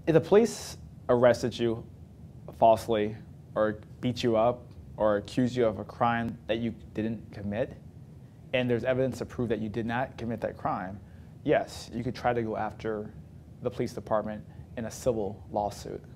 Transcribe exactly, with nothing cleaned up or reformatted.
If the police arrested you falsely or beat you up or accused you of a crime that you didn't commit, and there's evidence to prove that you did not commit that crime, yes, you could try to go after the police department in a civil lawsuit.